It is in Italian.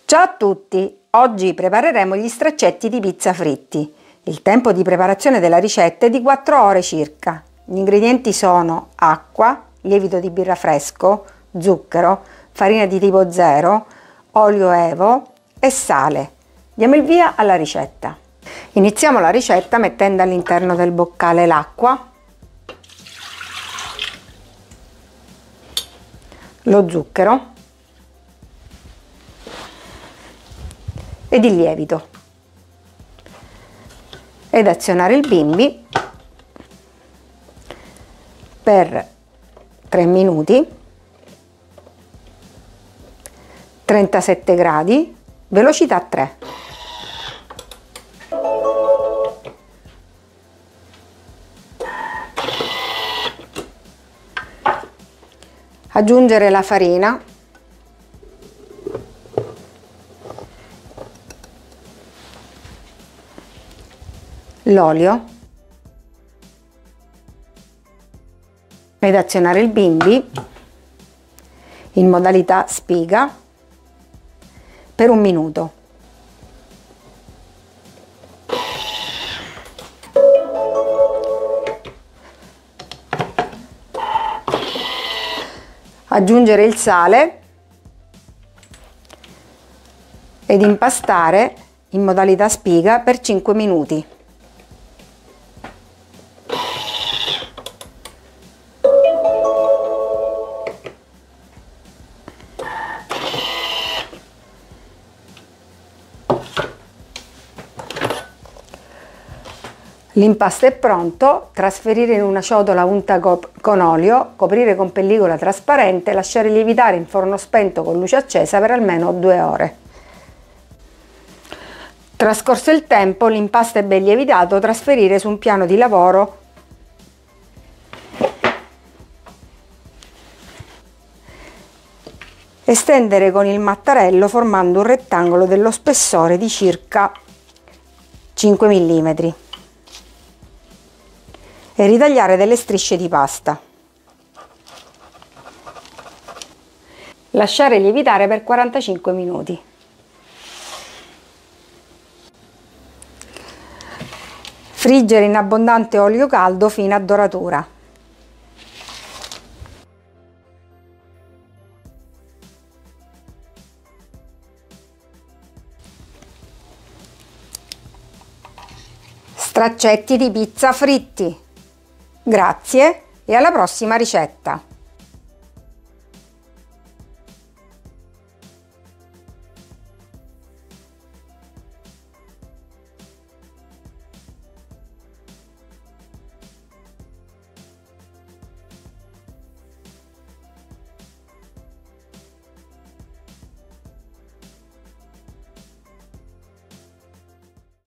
Ciao a tutti! Oggi prepareremo gli straccetti di pizza fritti. Il tempo di preparazione della ricetta è di 4 ore circa. Gli ingredienti sono acqua, lievito di birra fresco, zucchero, farina di tipo 0, olio evo e sale. Diamo il via alla ricetta. Iniziamo la ricetta mettendo all'interno del boccale l'acqua, lo zucchero ed il lievito ed azionare il bimbi per 3 minuti, 37 gradi, velocità 3. Aggiungere la farina, l'olio ed azionare il bimbi in modalità spiga per 1 minuto. Aggiungere il sale ed impastare in modalità spiga per 5 minuti. L'impasto è pronto, trasferire in una ciotola unta con olio, coprire con pellicola trasparente e lasciare lievitare in forno spento con luce accesa per almeno 2 ore. Trascorso il tempo, l'impasto è ben lievitato, trasferire su un piano di lavoro e stendere con il mattarello formando un rettangolo dello spessore di circa 5 mm. E ritagliare delle strisce di pasta. Lasciare lievitare per 45 minuti. Friggere in abbondante olio caldo fino a doratura. Straccetti di pizza fritti. Grazie e alla prossima ricetta!